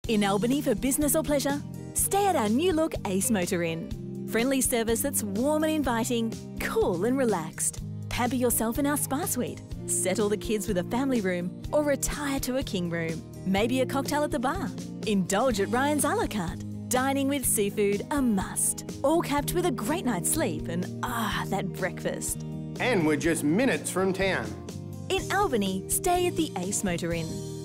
In Albany for business or pleasure? Stay at our new look Ace Motor Inn. Friendly service that's warm and inviting, cool and relaxed. Pamper yourself in our spa suite. Settle the kids with a family room or retire to a king room. Maybe a cocktail at the bar. Indulge at Ryan's a la carte. Dining with seafood, a must. All capped with a great night's sleep and that breakfast. And we're just minutes from town. In Albany, stay at the Ace Motor Inn.